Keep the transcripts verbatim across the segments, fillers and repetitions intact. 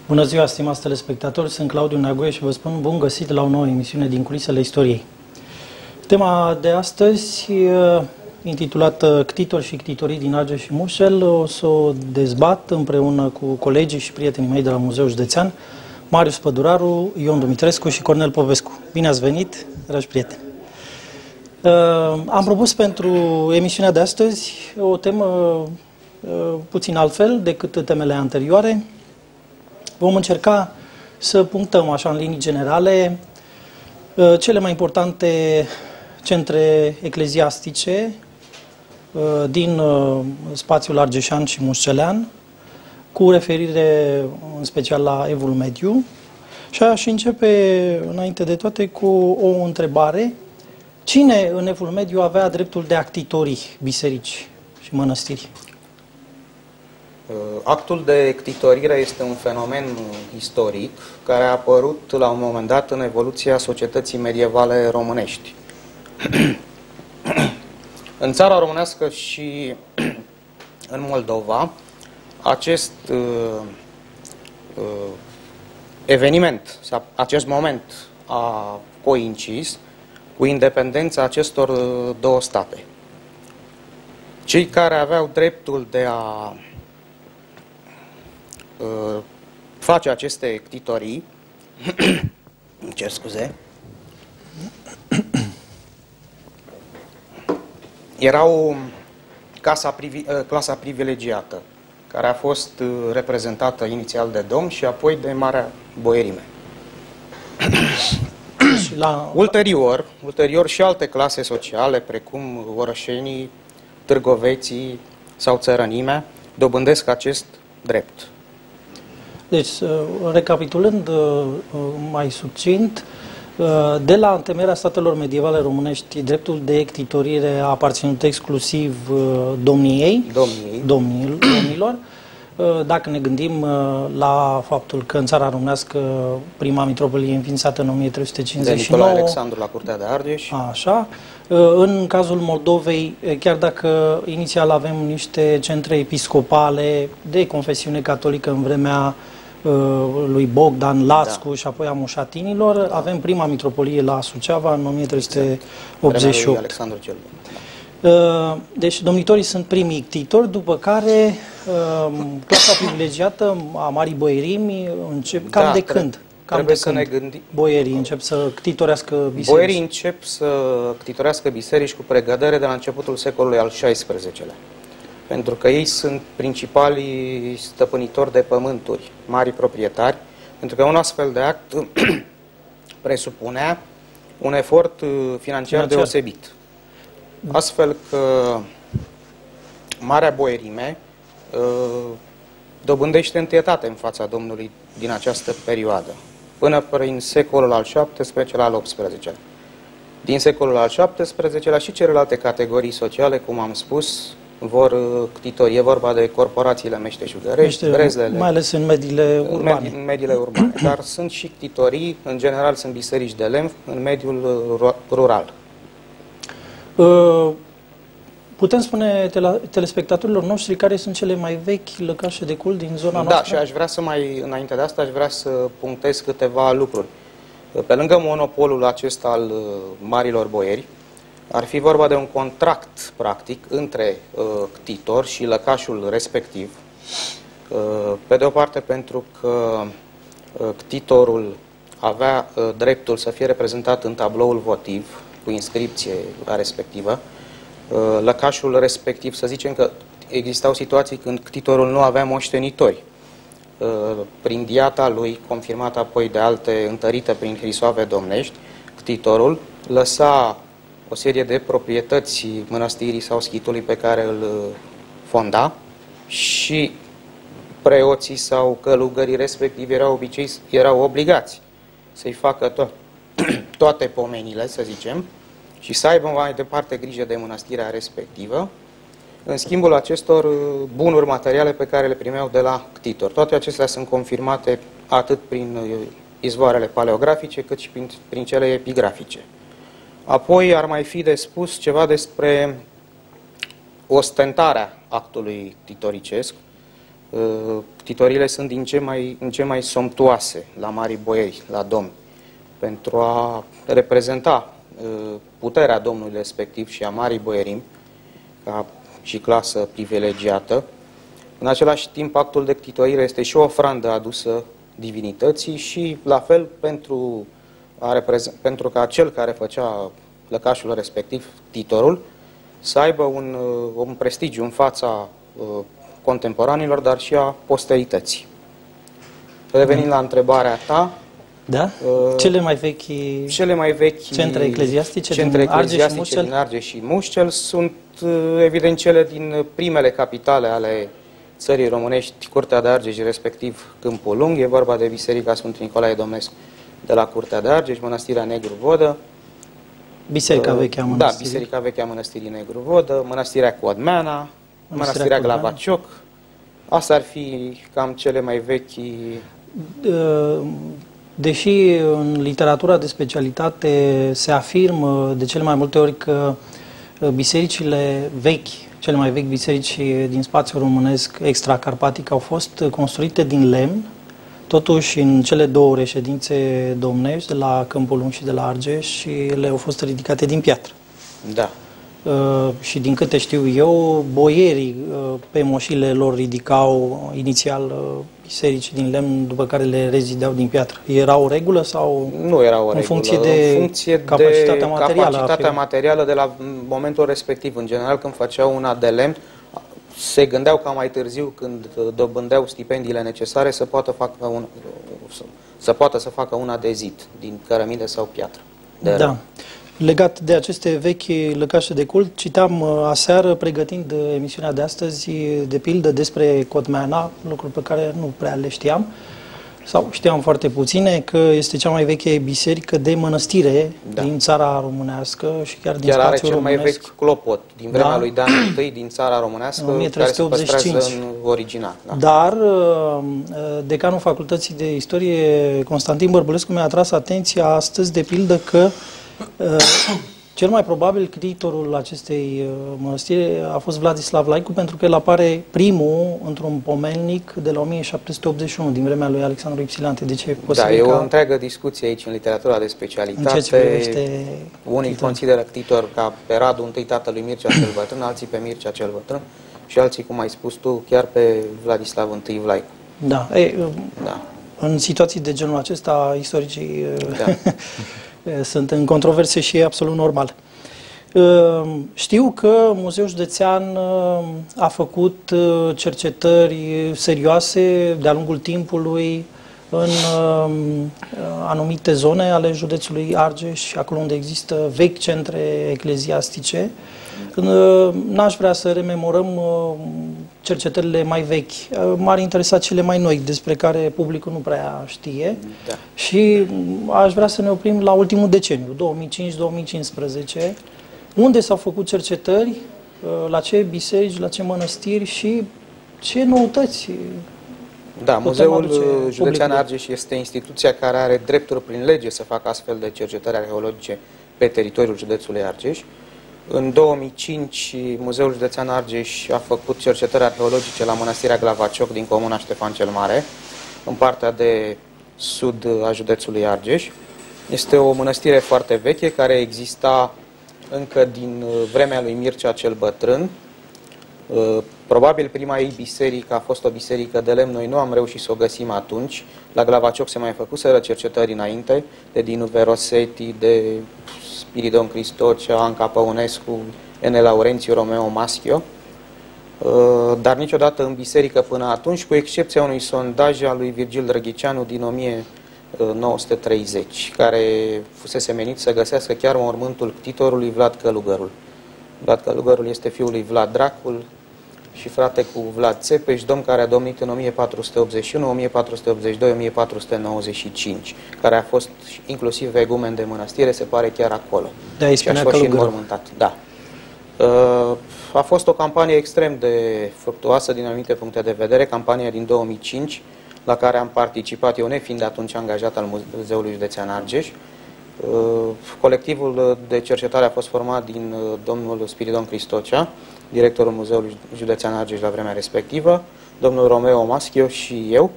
Bună ziua, stimați telespectatori, sunt Claudiu Neagoie și vă spun bun găsit la o nouă emisiune din Culisele Istoriei. Tema de astăzi, intitulată Ctitori și ctitorii din Argeș și Mușel, o să o dezbat împreună cu colegii și prietenii mei de la Muzeul Județean, Marius Păduraru, Ion Dumitrescu și Cornel Povescu. Bine ați venit, dragi prieteni! Am propus pentru emisiunea de astăzi o temă puțin altfel decât temele anterioare. Vom încerca să punctăm așa în linii generale cele mai importante centre ecleziastice din spațiul argeșan și mușcelean, cu referire în special la Evul Mediu. Și aș începe înainte de toate cu o întrebare. Cine în Evul Mediu avea dreptul de a ctitori biserici și mănăstiri? Actul de ctitorire este un fenomen istoric care a apărut la un moment dat în evoluția societății medievale românești. În țara românească și în Moldova, acest uh, uh, eveniment, acest moment a coincis cu independența acestor două state. Cei care aveau dreptul de a uh, face aceste ctitorii, cer scuze, erau casa privi, clasa privilegiată, care a fost reprezentată inițial de domn și apoi de Marea Boierime. Și la... ulterior, ulterior și alte clase sociale, precum orășenii, târgoveții sau țărănimea, dobândesc acest drept. Deci, recapitulând mai succint, de la întemeierea statelor medievale românești, dreptul de ctitorire a aparținut exclusiv domniei, domniei. Domnil, domnilor. Dacă ne gândim la faptul că în țara românească prima mitropolie e înființată în o mie trei sute cincizeci și nouă, de Nicolae Alexandru la Curtea de Argeș. Așa. În cazul Moldovei, chiar dacă inițial avem niște centre episcopale de confesiune catolică în vremea lui Bogdan Lațcu, da, și apoi a Mușatinilor, da, avem prima mitropolie la Suceava în o mie trei sute optzeci și opt. Alexandru cel Bun. Deci domnitorii sunt primii ctitori, după care clasa privilegiată a Marii Boierimi încep, cam da, de când? Cam trebuie de să când ne gândim. Boierii încep să ctitorească biserici? Boierii încep să ctitorească biserici cu pregădere de la începutul secolului al șaisprezecelea. Pentru că ei sunt principalii stăpânitori de pământuri, mari proprietari, pentru că un astfel de act presupunea un efort financiar, financiar deosebit. Astfel că Marea Boierime dobândește întâietate în fața Domnului din această perioadă, până prin secolul al șaptesprezecelea, al optsprezecelea. Din secolul al șaptesprezecelea și celelalte categorii sociale, cum am spus, vor ctitori. E vorba de corporațiile meșteșugărești, brezlele, mai ales în mediile urbane. În mediile urbane. Dar sunt și ctitorii, în general sunt biserici de lemn, în mediul rural. Putem spune telespectatorilor noștri care sunt cele mai vechi lăcașe de cult din zona noastră? Da, și aș vrea să mai, înainte de asta, aș vrea să punctez câteva lucruri. Pe lângă monopolul acesta al marilor boieri, ar fi vorba de un contract, practic, între uh, ctitor și lăcașul respectiv. Uh, pe de o parte, pentru că uh, ctitorul avea uh, dreptul să fie reprezentat în tabloul votiv, cu inscripție respectivă. Uh, lăcașul respectiv, să zicem că existau situații când ctitorul nu avea moștenitori. Uh, prin diata lui, confirmată apoi de alte, întărite prin hrisoave domnești, ctitorul lăsa o serie de proprietăți mănăstirii sau schitului pe care îl fonda și preoții sau călugării respectivi erau, obicei, erau obligați să-i facă to toate pomenile, să zicem, și să aibă mai departe grijă de mănăstirea respectivă, în schimbul acestor bunuri materiale pe care le primeau de la ctitor. Toate acestea sunt confirmate atât prin izvoarele paleografice, cât și prin, prin cele epigrafice. Apoi ar mai fi de spus ceva despre ostentarea actului ctitoricesc, Ctitorile sunt din ce mai, în ce mai somptuoase la mari boieri, la domni, pentru a reprezenta puterea domnului respectiv și a marii boierimi, ca și clasă privilegiată. În același timp, actul de ctitorire este și o ofrandă adusă divinității și, la fel, pentru, a pentru ca cel care făcea lăcașul respectiv, ctitorul, să aibă un, un prestigiu în fața uh, contemporanilor, dar și a posterității. Revenind la întrebarea ta, da? Uh, cele mai vechi, cele mai vechi centre ecleziastice, centre din, Argeș ecleziastice și din Argeș și Mușcel sunt uh, evident cele din primele capitale ale țării românești, Curtea de Argeș, respectiv Câmpul Lung. E vorba de Biserica Sfântul Nicolae Domnesc de la Curtea de Argeș, Mănăstirea Negru Vodă, Biserica Veche a Mănăstirii. Da, Biserica Veche a Mănăstirii Negru Vodă, Mănăstirea Codmeana, Mănăstirea Glavacioc. Asta ar fi cam cele mai vechi. Deși în literatura de specialitate se afirmă de cele mai multe ori că bisericile vechi, cele mai vechi biserici din spațiul românesc extracarpatic au fost construite din lemn, totuși în cele două reședințe domnești, de la Câmpul Lung și de la Argeș, le au fost ridicate din piatră. Da. Uh, și din câte știu eu, boierii uh, pe moșile lor ridicau inițial uh, biserici din lemn, după care le rezideau din piatră. Era o regulă sau nu era o în regulă, funcție de, în funcție capacitatea de materială? Capacitatea materială de la momentul respectiv. În general, când făceau una de lemn, se gândeau ca mai târziu, când dobândeau stipendiile necesare, să poată, facă un, să poată să facă una de zid, din cărămidă sau piatră. De da. Legat de aceste vechi lăcașe de cult, citeam aseară, pregătind emisiunea de astăzi, de pildă despre Codmeana, lucruri pe care nu prea le știam, sau știam foarte puține, că este cea mai veche biserică de mănăstire da. din țara românească și chiar din chiar spațiul românesc. Chiar are cel mai vechi clopot din vremea da? lui Dan I din țara românească, o mie trei sute optzeci și cinci. Care se păstrează în original. Da. Dar decanul Facultății de Istorie, Constantin Bărbulescu, mi-a atras atenția astăzi, de pildă, că cel mai probabil ctitorul acestei mănăstiri a fost Vladislav Laicu, pentru că el apare primul într-un pomelnic de la o mie șapte sute optzeci și unu, din vremea lui Alexandru Ipsilante. Deci e da, e o întreagă discuție aici în literatura de specialitate. În ceea ce privește unii îl consideră ctitor ca pe Radu I, tatălui Mircea cel Bătrân, alții pe Mircea cel Bătrân și alții, cum ai spus tu, chiar pe Vladislav I Laicu. Da, e, da. În situații de genul acesta, istoricii da. sunt în controverse și e absolut normal. Știu că Muzeul Județean a făcut cercetări serioase de-a lungul timpului în anumite zone ale județului Argeș, acolo unde există vechi centre ecleziastice. N-aș vrea să rememorăm cercetările mai vechi. M-ar interesa cele mai noi, despre care publicul nu prea știe. Da. Și aș vrea să ne oprim la ultimul deceniu, două mii cinci două mii cincisprezece, unde s-au făcut cercetări, la ce biserici, la ce mănăstiri și ce noutăți. Da, Muzeul Județean Argeș este instituția care are drepturi prin lege să facă astfel de cercetări arheologice pe teritoriul județului Argeș. În două mii cinci, Muzeul Județean Argeș a făcut cercetări arheologice la Mănăstirea Glavacioc din comuna Ștefan cel Mare, în partea de sud a județului Argeș. Este o mănăstire foarte veche, care exista încă din vremea lui Mircea cel Bătrân. Probabil prima ei biserică a fost o biserică de lemn, noi nu am reușit să o găsim atunci. La Glavacioc se mai făcuseră cercetări înainte, de Dinu Veroseti, de Spiridon Cristocea, Anca Păunescu, Ene Laurențiu, Romeo Maschio, dar niciodată în biserică până atunci, cu excepția unui sondaj al lui Virgil Drăghicianu din o mie nouă sute treizeci, care fusese menit să găsească chiar mormântul ctitorului Vlad Călugărul. Vlad Călugărul este fiul lui Vlad Dracul și frate cu Vlad Țepeș, domn care a domnit în o mie patru sute optzeci și unu, o mie patru sute optzeci și doi, o mie patru sute nouăzeci și cinci, care a fost inclusiv egumen de mănăstire, se pare chiar acolo. Da, și a fost și înmormântat. Da. A fost o campanie extrem de fructuoasă din anumite puncte de vedere, campania din două mii cinci, la care am participat, eu nefiind atunci angajat al Muzeului Județean Argeș, Colectivul de cercetare a fost format din domnul Spiridon Cristocea, directorul Muzeului Județean Argeș la vremea respectivă, domnul Romeo Maschio și eu.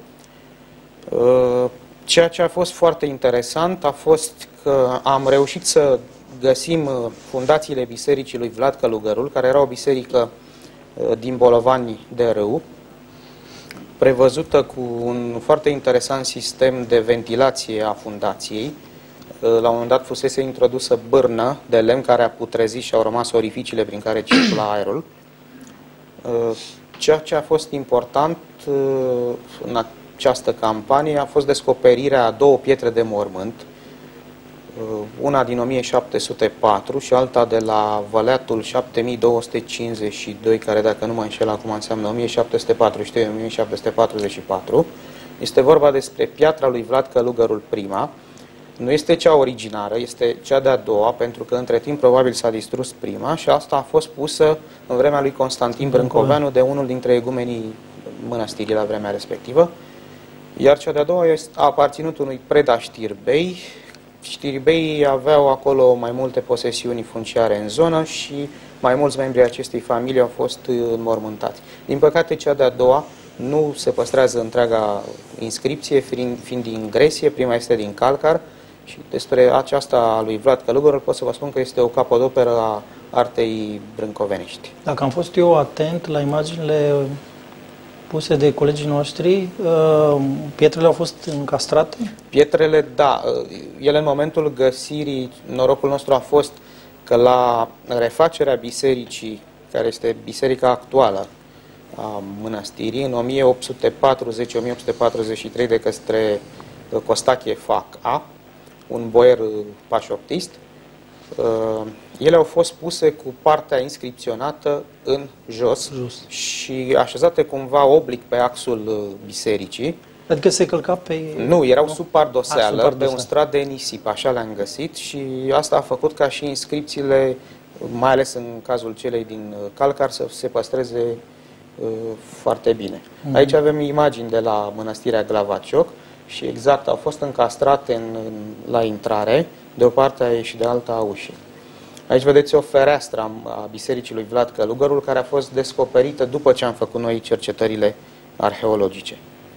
Ceea ce a fost foarte interesant a fost că am reușit să găsim fundațiile Bisericii lui Vlad Călugărul, care era o biserică din Bolovani de Râu, prevăzută cu un foarte interesant sistem de ventilație a fundației. La un moment dat fusese introdusă bârnă de lemn care a putrezit și au rămas orificiile prin care circula aerul. Ceea ce a fost important în această campanie a fost descoperirea a două pietre de mormânt, una din o mie șapte sute patru și alta de la Văleatul șapte mii două sute cincizeci și doi, care, dacă nu mă înșel acum, înseamnă o mie șapte sute patruzeci și trei - o mie șapte sute patruzeci și patru. Este vorba despre piatra lui Vlad Călugărul prima. Nu este cea originară, este cea de-a doua, pentru că între timp probabil s-a distrus prima și asta a fost pusă în vremea lui Constantin Brâncoveanu de unul dintre egumenii mănăstirii la vremea respectivă. Iar cea de-a doua a aparținut unui preda Știrbei. Știrbeii aveau acolo mai multe posesiuni funciare în zonă și mai mulți membri ai acestei familii au fost înmormântați. Din păcate, cea de-a doua nu se păstrează întreaga inscripție, fiind, fiind din Gresie, prima este din Calcar, și despre aceasta a lui Vlad Călugărul pot să vă spun că este o capodoperă a artei brâncovenești. Dacă am fost eu atent la imaginile puse de colegii noștri, pietrele au fost încastrate? Pietrele, da. Ele, în momentul găsirii, norocul nostru a fost că la refacerea bisericii, care este biserica actuală a mănăstirii, în o mie opt sute patruzeci - o mie opt sute patruzeci și trei de către Costache Faca, un boier pașoptist, ele au fost puse cu partea inscripționată în jos, jos și așezate cumva oblic pe axul bisericii. Adică se călca pe... Nu, erau sub pardoseală, pe un strat de nisip, așa le-am găsit și asta a făcut ca și inscripțiile, mai ales în cazul celei din Calcar, să se păstreze uh, foarte bine. Mm-hmm. Aici avem imagini de la mănăstirea Glavacioc și exact au fost încastrate în, în, la intrare, de o parte și de alta a ușii. Aici vedeți o fereastră a bisericii lui Vlad Călugărul, care a fost descoperită după ce am făcut noi cercetările arheologice.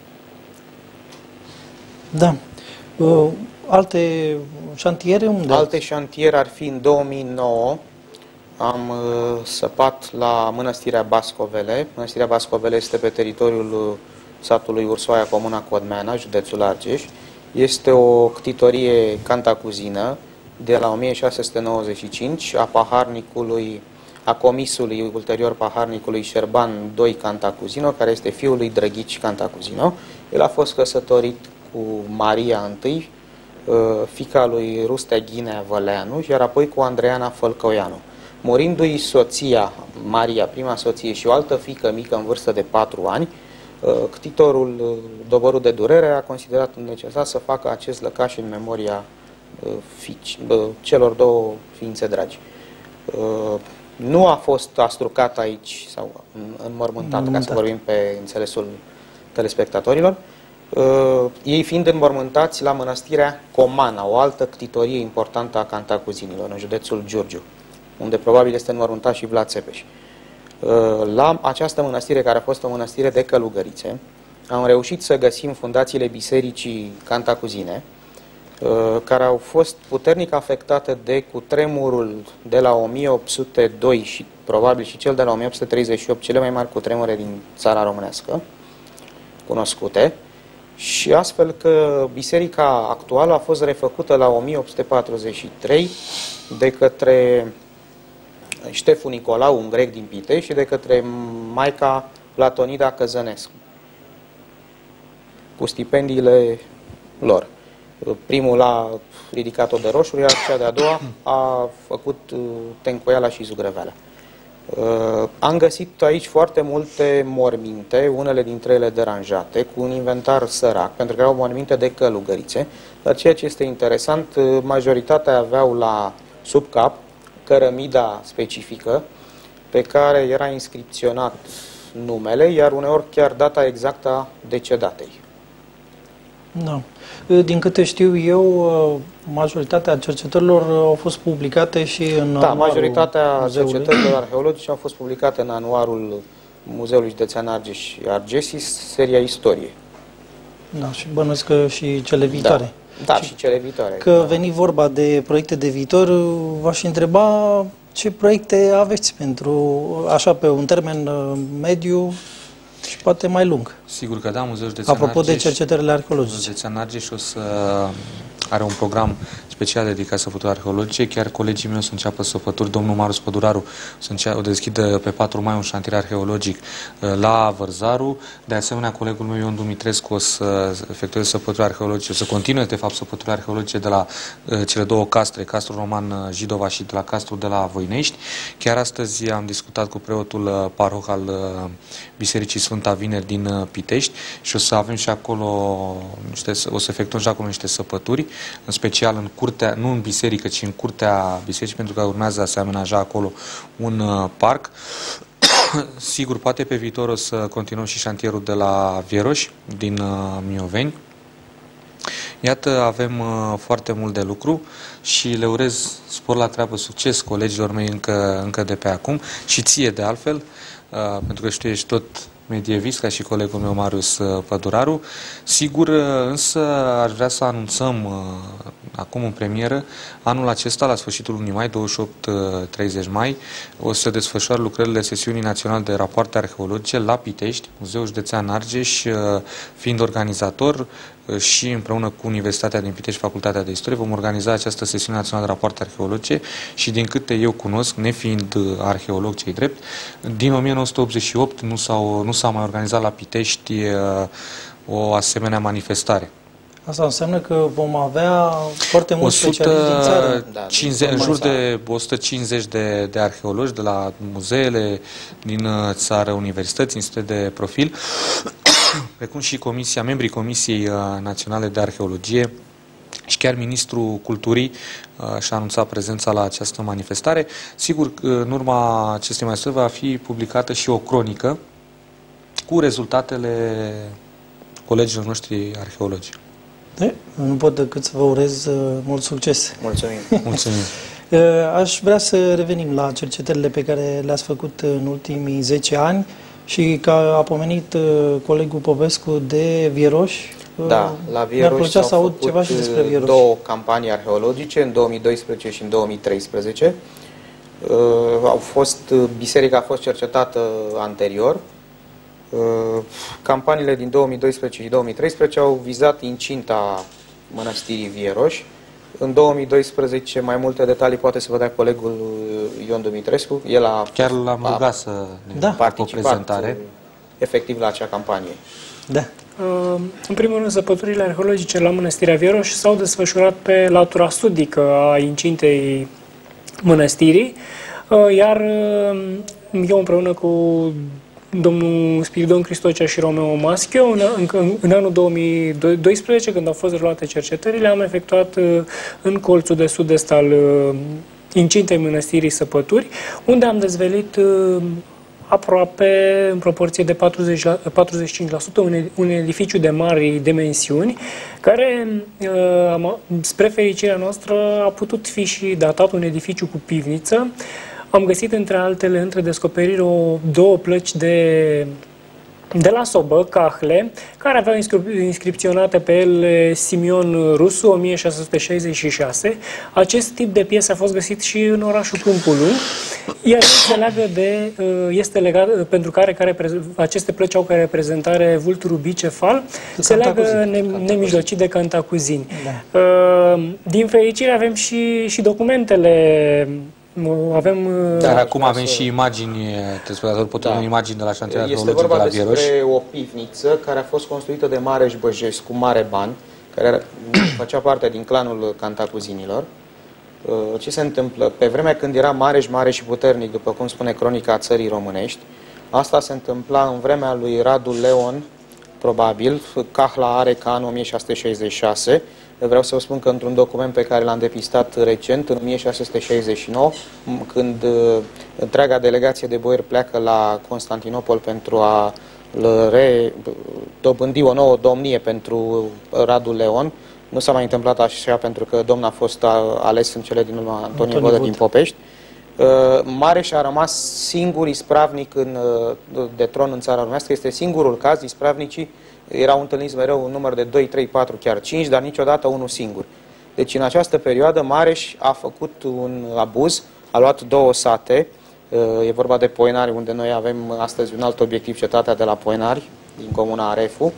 Da. Uh, alte șantiere unde? Alte șantiere ar fi în două mii nouă. Am uh, săpat la Mănăstirea Bascovele. Mănăstirea Bascovele este pe teritoriul uh, satului Ursoaia, comuna Codmeana, județul Argeș. Este o ctitorie cantacuzină de la o mie șase sute nouăzeci și cinci a paharnicului, a comisului ulterior paharnicului Șerban doi Cantacuzino, care este fiul lui Drăghici Cantacuzino. El a fost căsătorit cu Maria I, fiica lui Rustea Ghinea Văleanu, iar apoi cu Andreana Fălcăuianu. Murindu-i soția, Maria, prima soție, și o altă fiică mică în vârstă de patru ani, ctitorul Doborul de Durere a considerat necesar să facă acest lăcaș în memoria fiici, celor două ființe dragi. Nu a fost astrucat aici sau înmormântat, ca să vorbim pe înțelesul telespectatorilor, ei fiind înmormântați la Mănăstirea Comana, o altă ctitorie importantă a cantacuzinilor, în județul Giurgiu, unde probabil este înmormântat și Vlad Țepeș. La această mănăstire, care a fost o mănăstire de călugărițe, am reușit să găsim fundațiile bisericii cantacuzine, care au fost puternic afectate de cutremurul de la o mie opt sute doi și probabil și cel de la o mie opt sute treizeci și opt, cele mai mari cutremure din țara românească, cunoscute, și astfel că biserica actuală a fost refăcută la o mie opt sute patruzeci și trei de către Ștefu Nicolau, un grec din Pitești, și de către maica Platonida Căzănescu, cu stipendiile lor. Primul a ridicat-o de roșuri, iar cea de-a doua a făcut tencoiala și zugrăveala. Am găsit aici foarte multe morminte, unele dintre ele deranjate, cu un inventar sărac, pentru că erau morminte de călugărițe, dar ceea ce este interesant, majoritatea aveau la sub cap cărămida specifică, pe care era inscripționat numele, iar uneori chiar data exactă a decedatei. Da. Din câte știu eu, majoritatea cercetărilor au fost publicate și în Da, majoritatea muzeului. cercetărilor arheologice au fost publicate în anuarul Muzeului Județean Argeș și Argesis, seria Istorie. Da, și bănuiesc că și cele viitoare. Da, da și, și cele viitoare. Că da. Veni vorba de proiecte de viitor, v-aș întreba ce proiecte aveți pentru, așa, pe un termen mediu și poate mai lung. Sigur că da, Muzeul Județean Apropo Argeș, de cercetările arheologice. Muzeul Județean Argeș o să are un program special dedicat săpăturii arheologice. Chiar colegii mei o să înceapă săpături. Domnul Marius Păduraru o să înceapă, o deschidă pe patru mai un șantier arheologic la Vărzaru. De asemenea, colegul meu Ion Dumitrescu o să efectueze săpături arheologice, o să continue de fapt săpături arheologice de la uh, cele două castre, Castrul Roman Jidova și de la Castrul de la Voinești. Chiar astăzi am discutat cu preotul uh, paroh al uh, Bisericii Sfânta Vineri din uh, Pitești și o să avem și acolo niște, o să efectuăm și acolo niște săpături, în special în curtea, nu în biserică, ci în curtea bisericii, pentru că urmează să se amenaja acolo un uh, parc. Sigur, poate pe viitor o să continuăm și șantierul de la Vieroși, din uh, Mioveni. Iată, avem uh, foarte mult de lucru și le urez spor la treabă, succes colegilor mei încă, încă de pe acum și ție de altfel, uh, pentru că știu, ești tot medievist, ca și colegul meu Marius Păduraru. Sigur, însă, aș vrea să anunțăm uh, acum în premieră, anul acesta, la sfârșitul lunii mai, douăzeci și opt treizeci mai, o să desfășoare lucrările sesiunii naționale de rapoarte arheologice la Pitești, Muzeul Județean Argeș, uh, fiind organizator uh, și împreună cu Universitatea din Pitești, Facultatea de Istorie, vom organiza această sesiune națională de rapoarte arheologice și din câte eu cunosc, nefiind uh, arheolog cei drept, din o mie nouă sute optzeci și opt nu s-au nu s-a mai organizat la Pitești uh, o asemenea manifestare. Asta înseamnă că vom avea foarte mulți specialiști din țară. cincizeci, în jur de o sută cincizeci de, de arheologi de la muzeele din țară, universități, institute de profil, precum și comisia, membrii Comisiei Naționale de Arheologie și chiar Ministrul Culturii uh, și-a anunțat prezența la această manifestare. Sigur, în urma acestei manifestări va fi publicată și o cronică cu rezultatele colegilor noștri arheologi. De? Nu pot decât să vă urez uh, mult succes. Mulțumim. Mulțumim. uh, aș vrea să revenim la cercetările pe care le-ați făcut în ultimii zece ani și că a pomenit uh, colegul Popescu de Vieroși. Uh, da, la Vieroși s-au să aud făcut ceva și despre Vieroși. două campanii arheologice, în două mii doisprezece și în două mii treisprezece. Uh, au fost, biserica a fost cercetată anterior. Campaniile din două mii doisprezece și două mii treisprezece au vizat incinta mănăstirii Vieroși. În două mii doisprezece mai multe detalii poate să vă dea colegul Ion Dumitrescu. El a, Chiar l-am rugat să ne da. participat o prezentare efectiv la acea campanie. Da. În primul rând, săpăturile arheologice la mănăstirea Vieroși s-au desfășurat pe latura sudică a incintei mănăstirii, iar eu împreună cu domnul Spiridon Cristocea și Romeo Maschio, în, în, în anul două mii doisprezece, când au fost reluate cercetările, am efectuat în colțul de sud-est al incintei mănăstirii Săpături, unde am dezvelit aproape în proporție de patruzeci la, patruzeci și cinci la sută un, un edificiu de mari dimensiuni, care, spre fericirea noastră, a putut fi și datat un edificiu cu pivniță. Am găsit, între altele, între descoperiri, o, două plăci de, de la sobă, cahle, care aveau inscripționate pe ele Simion Rusu, o mie șase sute șaizeci și șase. Acest tip de piese a fost găsit și în orașul Câmpului, iar se leagă de, este legat, pentru care, care aceste plăci au ca reprezentare vulturul bicefal, se leagă ne, nemijlocit de Cantacuzini. Da. Din fericire avem și, și documentele. Avem, Dar acum avem și imagini, telespectatorul pot da. imagini de la șantierul arheologic de la Vieroși. Este vorba despre o pivniță care a fost construită de Mareș Băjescu, mare ban, care făcea parte din clanul Cantacuzinilor. Ce se întâmplă? Pe vremea când era Mareș mare și puternic, după cum spune cronica țării românești, asta se întâmpla în vremea lui Radu Leon, probabil, Cahla are ca în o mie șase sute șaizeci și șase. Vreau să vă spun că într-un document pe care l-am depistat recent, în o mie șase sute șaizeci și nouă, când uh, întreaga delegație de boieri pleacă la Constantinopol pentru a re, dobândi o nouă domnie pentru Radu Leon. Nu s-a mai întâmplat așa pentru că domnul a fost ales în cele din urmă Antonie Vodă din Popești. Mareș a rămas singur ispravnic în, de tron în țara românească. Este singurul caz, ispravnicii erau întâlniți mereu un număr de doi, trei, patru, chiar cinci, dar niciodată unul singur. Deci în această perioadă Mareș a făcut un abuz, a luat două sate, e vorba de Poenari, unde noi avem astăzi un alt obiectiv, cetatea de la Poenari, din comuna Arefu,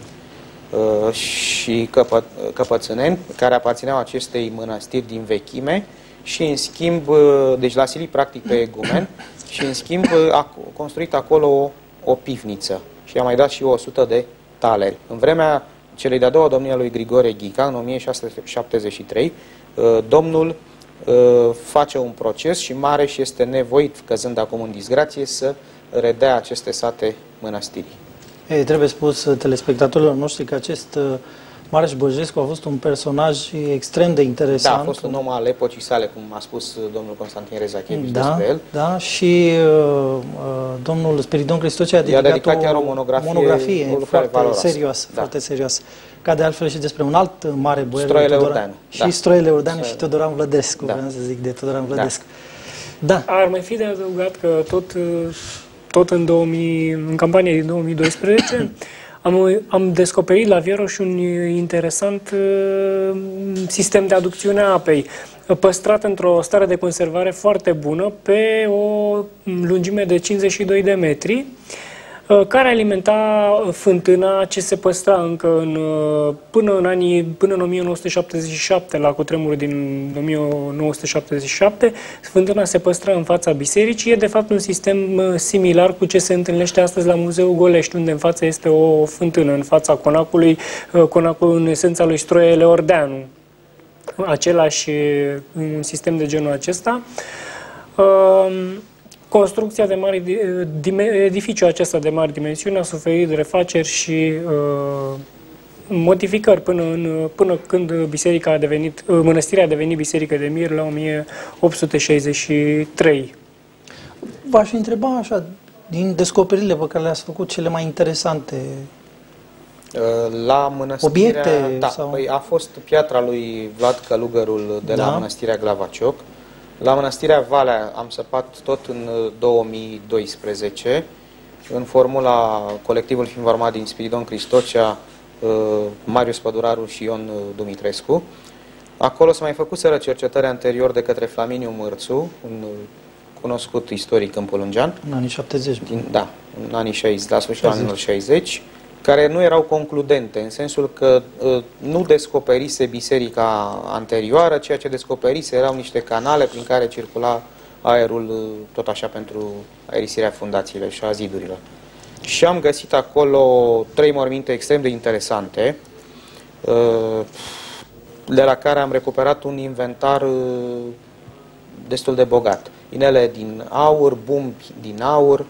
și Căpă, Căpățâneni, care aparțineau acestei mănăstiri din vechime, și în schimb, deci l-a silit practic pe egumen, și în schimb a construit acolo o, o pivniță și a mai dat și o sută de taleri. În vremea celei de-a doua domnie a lui Grigore Ghica, în o mie șase sute șaptezeci și trei, domnul face un proces și Mareș este nevoit, căzând acum în disgrație, să redea aceste sate mănăstirii. Ei, trebuie spus telespectatorilor noștri că acest Mareș Băjescu a fost un personaj extrem de interesant. Da, a fost un om al epocii sale, cum a spus domnul Constantin Rezachevici da, despre el. Da, și uh, domnul Spiridon Cristoce a dedicat, dedicat o, chiar o monografie, monografie o foarte valoroasă. serioasă, Da. foarte serioasă. Ca de altfel și despre un alt mare boier, Stroile Urdeanu. și Da. Stroile Urdeanu și Teodoran Vlădescu, Da. vreau să zic de Teodoran Vlădescu. Da. da. Ar mai fi de adăugat că tot, tot în, două mii, în campania din două mii doisprezece am, am descoperit la Vieroș un interesant uh, sistem de aducțiune a apei, păstrat într-o stare de conservare foarte bună pe o lungime de cincizeci și doi de metri, care alimenta fântâna ce se păstra încă în, până, în anii, până în o mie nouă sute șaptezeci și șapte, la cutremurul din o mie nouă sute șaptezeci și șapte, fântâna se păstra în fața bisericii. E de fapt un sistem similar cu ce se întâlnește astăzi la Muzeul Golești, unde în față este o fântână, în fața conacului, conacul în esența lui Stroile Ordeanu. Același un sistem de genul acesta. Construcția de mari, edificiul acesta de mari dimensiuni a suferit refaceri și uh, modificări până, în, până când biserica a devenit, mănăstirea a devenit biserică de mir la o mie opt sute șaizeci și trei. V-aș întreba așa, din descoperirile pe care le-ați făcut, cele mai interesante la mănăstirea, obiecte? Da, sau... păi a fost piatra lui Vlad Călugărul de da. la mănăstirea Glavacioc. La mănăstirea Valea am săpat tot în două mii doisprezece, în formula colectivul Finvarmat din Spiridon Cristocea, Marius Păduraru și Ion Dumitrescu. Acolo s-a mai făcuseră cercetări anterior de către Flaminiu Mârțu, un cunoscut istoric câmpulungean. În anii șaptezeci. Din, da, în anii șaizeci, la sfârșitul anilor șaizeci, care nu erau concludente, în sensul că uh, nu descoperise biserica anterioară, ceea ce descoperise erau niște canale prin care circula aerul, uh, tot așa, pentru aerisirea fundațiilor și a zidurilor. Și am găsit acolo trei morminte extrem de interesante, uh, de la care am recuperat un inventar uh, destul de bogat. Inele din aur, bumbi din aur,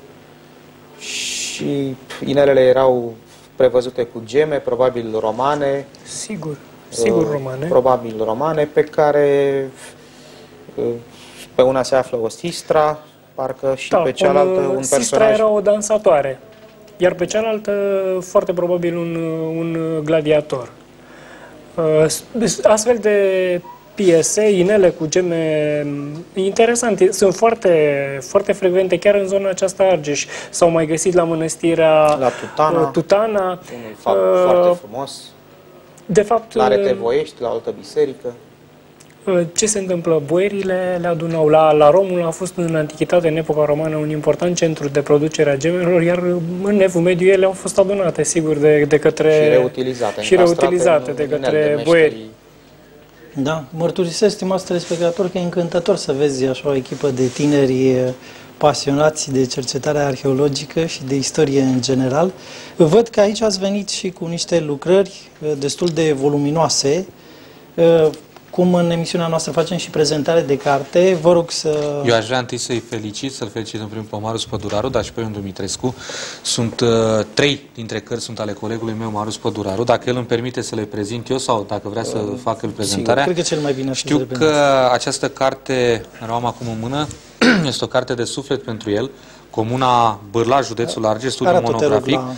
și inelele erau prevăzute cu geme, probabil romane. Sigur, sigur romane. Probabil romane, pe care pe una se află o sistra, parcă, și da, pe cealaltă un, un sistra personaj. Era o dansatoare, iar pe cealaltă foarte probabil un, un gladiator. Astfel de piese, inele cu geme interesante, sunt foarte, foarte frecvente chiar în zona aceasta Argeș. S-au mai găsit la mănăstirea la Tutana, Tutana unul fapt uh, foarte frumos. De fapt, la Retevoiești, la altă biserică. Ce se întâmplă? Boierile le adunau. La, la Romul a fost în antichitate, în epoca romană, un important centru de producere a gemelor, iar în Evul Mediu ele au fost adunate, sigur, de, de către... Și reutilizate. Și reutilizate de către boieri. Da, mărturisesc, stimați telespectatori, că e încântător să vezi așa o echipă de tineri pasionați de cercetare arheologică și de istorie în general. Văd că aici ați venit și cu niște lucrări destul de voluminoase. Cum în emisiunea noastră facem și prezentare de carte, vă rog să... Eu aș vrea întâi să-i felicit, să-l felicit în primul pe Marius Păduraru, dar și pe Ion Dumitrescu. Sunt uh, trei dintre cărți sunt ale colegului meu, Marius Păduraru. Dacă el îmi permite să le prezint eu sau dacă vrea să uh, facă el prezentarea. Sigur, cred că cel mai bine. Știu că această carte, o am acum în mână, este o carte de suflet pentru el. Comuna Bârla, județul Argeș, studiu monografic. La...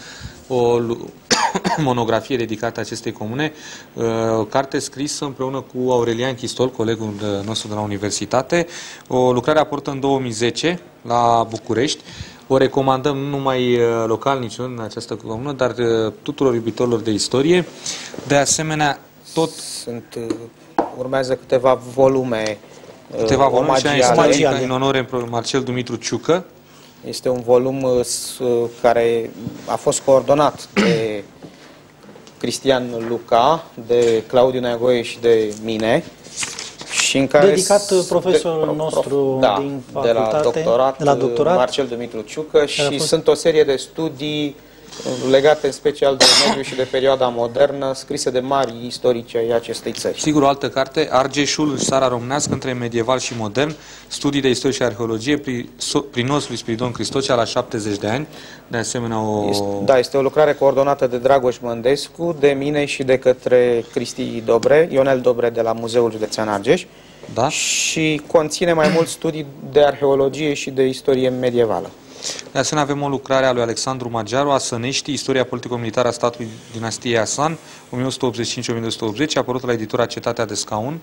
o monografie dedicată acestei comune, o carte scrisă împreună cu Aurelian Chistol, colegul nostru de la universitate. O lucrare apărut în două mii zece la București. O recomandăm nu numai localnicilor în această comună, dar tuturor iubitorilor de istorie. De asemenea, tot... Sunt, urmează câteva volume câteva volume omagiale în onore Marcel Dumitru Ciucă. Este un volum care a fost coordonat de Cristian Luca, de Claudiu Neagoe și de mine. Și în care dedicat profesorul de, nostru da, din facultate, de la doctorat, de la doctorat Marcel Dumitru Ciucă, și fost... sunt o serie de studii legate în special de mediu și de perioada modernă, scrise de mari istorici ai acestei țări. Sigur, o altă carte, Argeșul în țara românească între medieval și modern, studii de istorie și arheologie, prin os lui Spiridon Cristocea la șaptezeci de ani. De asemenea, o... Este, da, este o lucrare coordonată de Dragoș Mândescu, de mine și de către Cristi Dobre, Ionel Dobre de la Muzeul Județean Argeș. Da? Și conține mai mulți studii de arheologie și de istorie medievală. De asemenea, avem o lucrare a lui Alexandru Magiaru, Asănești, istoria politico-militară a statului dinastiei Asan, o mie o sută optzeci și cinci - o mie o sută optzeci, apărută la editura Cetatea de Scaun,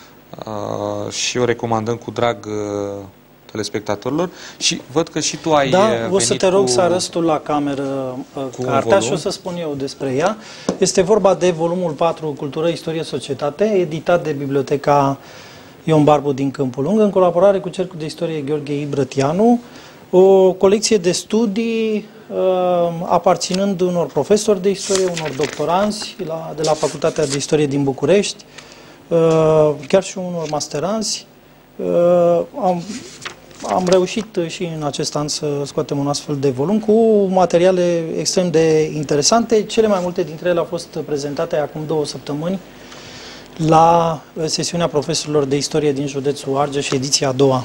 uh, și o recomandăm cu drag uh, telespectatorilor. Și văd că și tu ai Da, venit o să te rog cu... să arăți tu la cameră uh, cartea și o să spun eu despre ea. Este vorba de volumul patru, Cultură, Istorie, Societate, editat de Biblioteca Ion Barbu din Câmpul Lung, în colaborare cu Cercul de Istorie Gheorghe Ibrătianu, o colecție de studii uh, aparținând unor profesori de istorie, unor doctoranți la, de la Facultatea de Istorie din București, uh, chiar și unor masteranți. Uh, am, am reușit și în acest an să scoatem un astfel de volum cu materiale extrem de interesante. Cele mai multe dintre ele au fost prezentate acum două săptămâni la sesiunea profesorilor de istorie din județul Argeș, ediția a doua.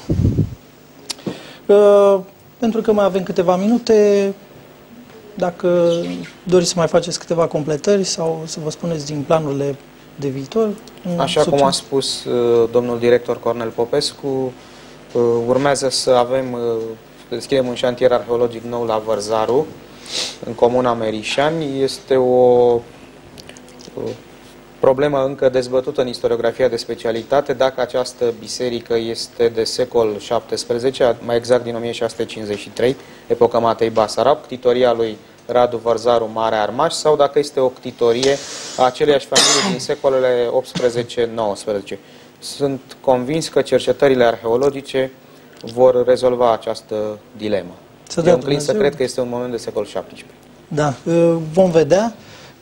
Uh, pentru că mai avem câteva minute, dacă doriți să mai faceți câteva completări sau să vă spuneți din planurile de viitor. Așa cum a spus uh, domnul director Cornel Popescu, uh, urmează să avem, uh, să deschidem un șantier arheologic nou la Vărzaru, în comuna Merișani. Este o... Uh, problemă încă dezbătută în istoriografia de specialitate, dacă această biserică este de secol șaptesprezece, mai exact din o mie șase sute cincizeci și trei, epoca Matei Basarab, ctitoria lui Radu Vărzaru Mare Armaș, sau dacă este o ctitorie a aceleiași familii din secolele optsprezece nouăsprezece. Sunt convins că cercetările arheologice vor rezolva această dilemă. Să Eu înclin să cred că este un moment de secol șaptesprezece. Da, vom vedea.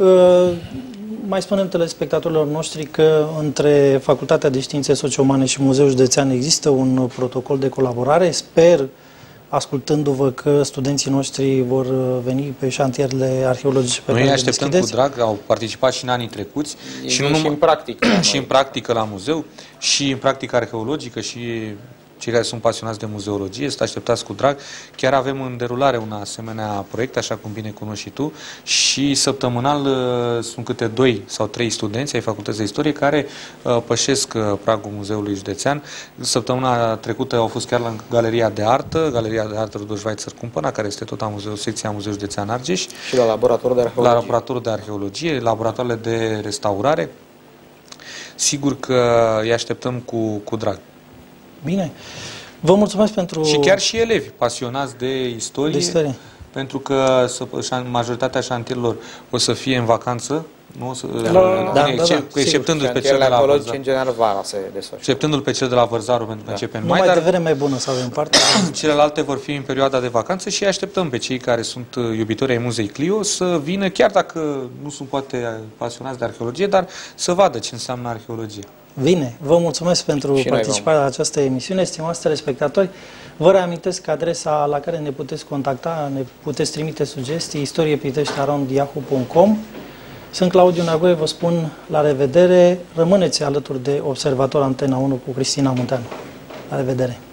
Mai spunem telespectatorilor noștri că între Facultatea de Științe Socio-Umane și Muzeul Județean există un protocol de colaborare. Sper, ascultându-vă, că studenții noștri vor veni pe șantierele arheologice pe care le deschideți. Noi așteptăm cu drag, au participat și în anii trecuți. Și, nu și în practică. Și în practică la muzeu, și în practică arheologică, și cei care sunt pasionați de muzeologie, sunt așteptați cu drag. Chiar avem în derulare un asemenea proiect, așa cum bine cunoști și tu, și săptămânal uh, sunt câte doi sau trei studenți ai Facultății de Istorie care uh, pășesc uh, pragul Muzeului Județean. Săptămâna trecută au fost chiar la Galeria de Artă, Galeria de Artă Rudolf Schweitzer Cumpăna, care este tot a muzeu, secția Muzeului Județean Argeș. Și la laboratorul de arheologie. La laboratorul de arheologie, laboratoarele de restaurare. Sigur că îi așteptăm cu, cu drag. Bine. Vă mulțumesc pentru... Și chiar și elevi pasionați de istorie, de istorie. Pentru că majoritatea șantierilor o să fie în vacanță, nu? La... Da, da, da, exceptându-l pe cel de la Vărzaru. în general vara se desfășoară. Exceptându-l pe cel de la Vărzaru, pentru că da. începe în mai, Numai dar de vreme bună să avem parte. Celelalte vor fi în perioada de vacanță și așteptăm pe cei care sunt iubitori ai Muzei Clio să vină, chiar dacă nu sunt poate pasionați de arheologie, dar să vadă ce înseamnă arheologie. Bine, vă mulțumesc pentru și participarea la această emisiune, stimați telespectatori. Vă reamintesc adresa la care ne puteți contacta, ne puteți trimite sugestii, istorie pitește arond yahoo punct com. Sunt Claudiu Neagoe, vă spun la revedere. Rămâneți alături de Observator Antena unu cu Cristina Munteanu. La revedere!